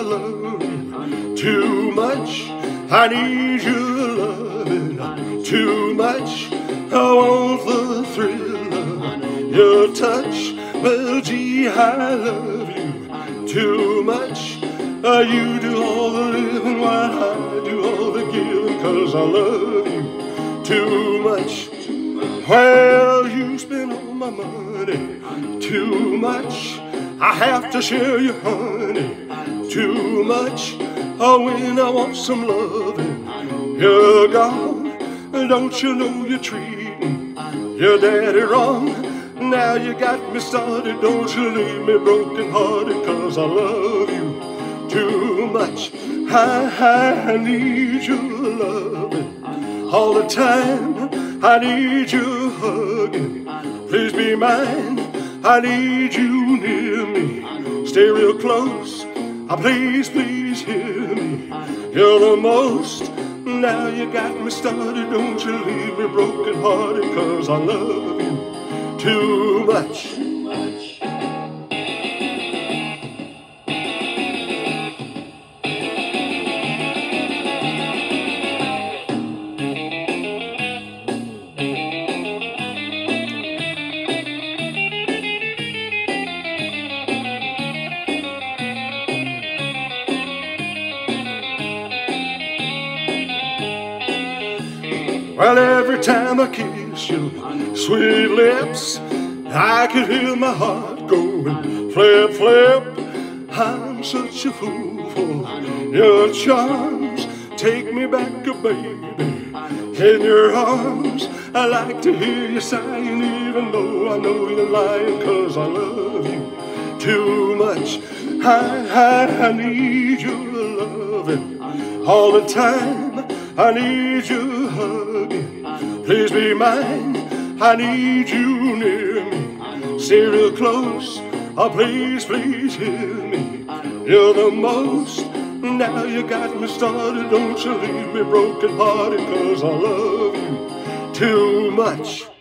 love you too much. I need your loving too much. I want the thrill of your touch. Well, gee, I love you too much. You do all the living while I do all the giving, 'cause I love you too much. Well, you spend all my money too much. I have to share your honey too much. When I want some loving, you're gone. Don't you know you're treating your daddy wrong? Now you got me started. Don't you leave me broken hearted, 'cause I love you too much. I need your loving all the time. I need your hugging, please be mine. I need you near me, stay real close. Please, please hear me, you're the most. Now you got me started, don't you leave me broken hearted, 'cause I love you too much. Well, every time I kiss your sweet lips, I can hear my heart going flip, flip. I'm such a fool for your charms. Take me back, baby, in your arms. I like to hear you sighing, even though I know you're lying, 'cause I love you too much. I need your loving all the time. I need your hugging, please be mine. I need you near me, stay real close. Please, please hear me, you're the most. Now you got me started, don't you leave me broken hearted, 'cause I love you too much.